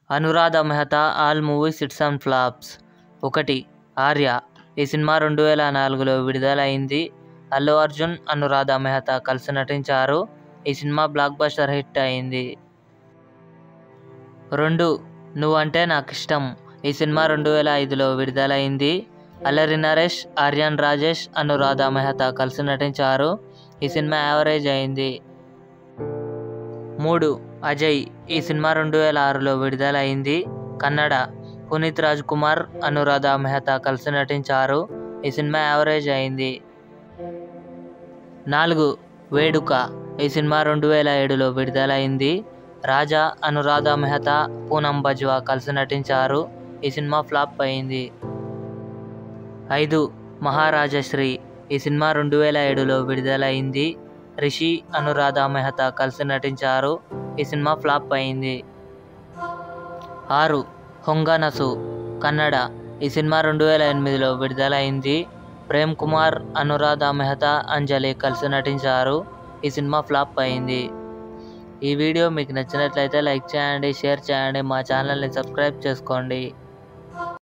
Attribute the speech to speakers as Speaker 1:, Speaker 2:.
Speaker 1: Anuradha Mehta all movies hits and flops. 1. Arya. ఈ cinema 2004లో విడుదలైంది. అల్లు అర్జున్, అనురాధ మెహతా కలిసి నటించారు. ఈ సినిమా బ్లాక్ బస్టర్ హిట్ అయింది. 2. నువ్వంటే నాకిష్టం. ఈ సినిమా 2005లో విడుదలైంది. అల్లరి నరేష్, ఆర్యన్ రాజేష్, అనురాధ మెహతా కలిసి నటించారు. ఈ సినిమా యావరేజ్ అయింది. 3. అజయ్. ఈ సినిమా 2006లో విడుదలైంది. కన్నడ. పునీత్ రాజ్ కుమార్, అనురాధ మెహతా కలిసి నటించారు. ఈ సినిమా యావరేజ్ అయింది. 4. వేడుక. ఈ సినిమా 2007లో విడుదలైంది. రాజా, అనురాధ మెహతా, పూనం బజ్వా కలిసి నటించారు. ఈ సినిమా ఫ్లాప్ అయింది. 5. మహారాజశ్రీ. ఈ సినిమా 2007లో విడుదలైంది. రిషి, అనురాధ మెహతా కలిసి నటించారు. ఈ సినిమా ఫ్లాప్ అయింది. 6. హొంగనసు. కన్నడ. ఈ సినిమా 2008లో విడుదలైంది. ప్రేమ్ కుమార్, అనురాధ మెహతా, అంజలి కలిసి నటించారు. ఈ సినిమా ఫ్లాప్ అయింది. ఈ వీడియో మీకు నచ్చినట్లయితే లైక్ చేయండి, షేర్ చేయండి, మా ఛానల్ని సబ్స్క్రైబ్ చేసుకోండి.